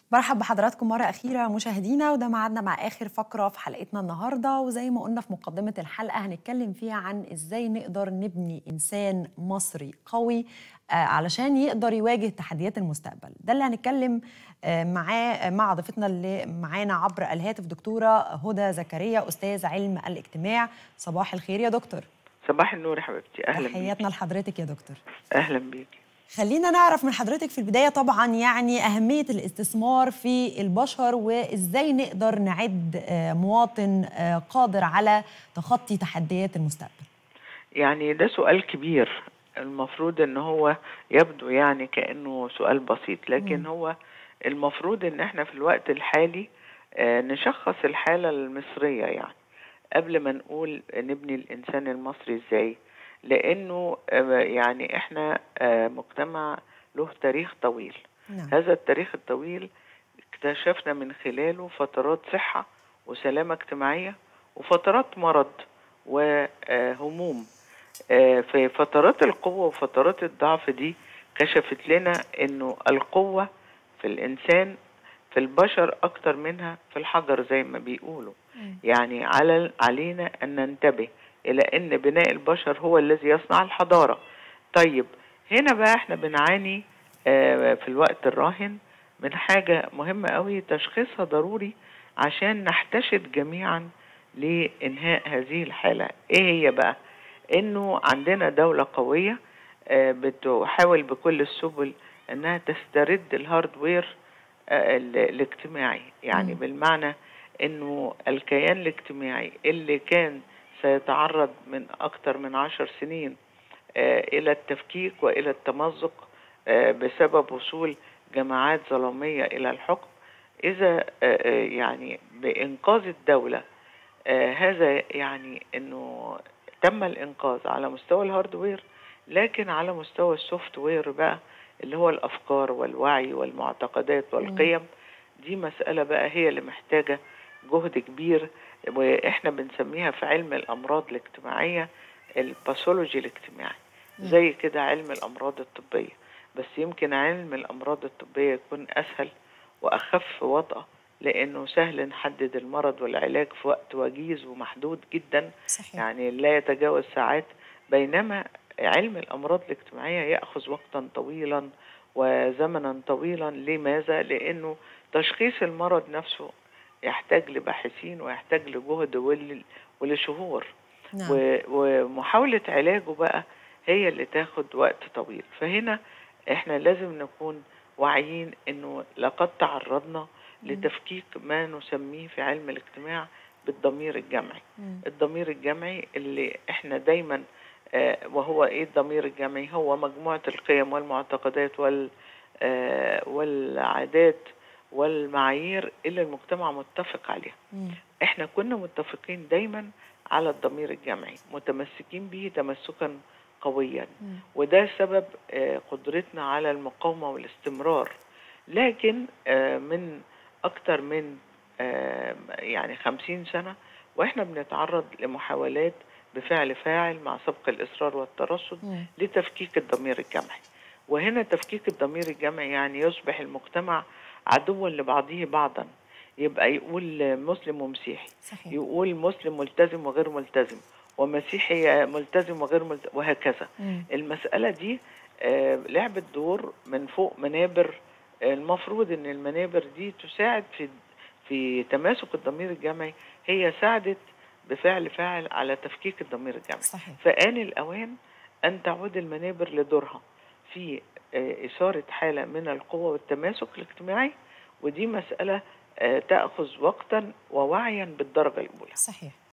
مرحب بحضراتكم مرة أخيرة مشاهدينا، وده ميعادنا مع آخر فقرة في حلقتنا النهاردة. وزي ما قلنا في مقدمة الحلقة هنتكلم فيها عن إزاي نقدر نبني إنسان مصري قوي علشان يقدر يواجه تحديات المستقبل. ده اللي هنتكلم معاه مع ضيفتنا اللي معانا عبر الهاتف، دكتورة هدى زكريا، أستاذ علم الاجتماع. صباح الخير يا دكتور. صباح النور يا حبيبتي، أهلا تحياتنا بيكي. لحضرتك يا دكتور. أهلا بيكي. خلينا نعرف من حضرتك في البداية طبعا يعني أهمية الاستثمار في البشر، وإزاي نقدر نعد مواطن قادر على تخطي تحديات المستقبل. يعني ده سؤال كبير، المفروض إن هو يبدو يعني كأنه سؤال بسيط، لكن مم. هو المفروض إن احنا في الوقت الحالي نشخص الحالة المصرية، يعني قبل ما نقول نبني الإنسان المصري إزاي، لأنه يعني احنا مجتمع له تاريخ طويل. نعم. هذا التاريخ الطويل اكتشفنا من خلاله فترات صحة وسلامة اجتماعية وفترات مرض وهموم. في فترات القوة وفترات الضعف دي كشفت لنا انه القوة في الانسان في البشر اكتر منها في الحجر زي ما بيقولوا. مم. يعني علينا ان ننتبه الى ان بناء البشر هو الذي يصنع الحضارة. طيب، هنا بقى احنا بنعاني في الوقت الراهن من حاجة مهمة قوي تشخيصها ضروري عشان نحتشد جميعا لإنهاء هذه الحالة. ايه هي بقى؟ انه عندنا دولة قوية بتحاول بكل السبل انها تسترد الهاردوير الاجتماعي، يعني مم. بالمعنى انه الكيان الاجتماعي اللي كان سيتعرض من اكتر من 10 سنين الى التفكيك والى التمزق بسبب وصول جماعات ظلامية الى الحكم، اذا يعني بانقاذ الدولة، هذا يعني انه تم الانقاذ على مستوى الهاردوير، لكن على مستوى السوفت وير بقى اللي هو الافكار والوعي والمعتقدات مم. والقيم، دي مسألة بقى هي اللي محتاجة جهد كبير. واحنا بنسميها في علم الامراض الاجتماعية الباثولوجي الاجتماعي، مم. زي كده علم الامراض الطبية. بس يمكن علم الامراض الطبية يكون اسهل واخف وطأة، لأنه سهل نحدد المرض والعلاج في وقت وجيز ومحدود جدا، صحيح. يعني لا يتجاوز ساعات. بينما علم الأمراض الاجتماعية يأخذ وقتا طويلا وزمنا طويلا. لماذا؟ لأنه تشخيص المرض نفسه يحتاج لباحثين ويحتاج لجهد ولشهور، نعم. ومحاولة علاجه بقى هي اللي تاخد وقت طويل. فهنا احنا لازم نكون واعيين انه لقد تعرضنا مم. لتفكيك ما نسميه في علم الاجتماع بالضمير الجمعي. مم. الضمير الجمعي اللي احنا دايما وهو ايه الضمير الجمعي؟ هو مجموعة القيم والمعتقدات والعادات والمعايير اللي المجتمع متفق عليها. مم. احنا كنا متفقين دايما على الضمير الجمعي، متمسكين به تمسكا قويا، مم. وده سبب قدرتنا على المقاومة والاستمرار. لكن من أكتر من يعني 50 سنة وإحنا بنتعرض لمحاولات بفعل فاعل مع سبق الإصرار والترصد مم. لتفكيك الضمير الجمعي. وهنا تفكيك الضمير الجمعي يعني يصبح المجتمع عدوا لبعضه بعضا، يبقى يقول مسلم ومسيحي، صحيح. يقول مسلم ملتزم وغير ملتزم، ومسيحي ملتزم وغير ملتزم، وهكذا. مم. المسألة دي لعبت دور من فوق منابر. المفروض ان المنابر دي تساعد في تماسك الضمير الجمعي، هي ساعدت بفعل فاعل على تفكيك الضمير الجمعي. صحيح. فآن الأوان أن تعود المنابر لدورها في إثارة حالة من القوة والتماسك الاجتماعي، ودي مسألة تأخذ وقتا ووعيا بالدرجة الأولى. صحيح.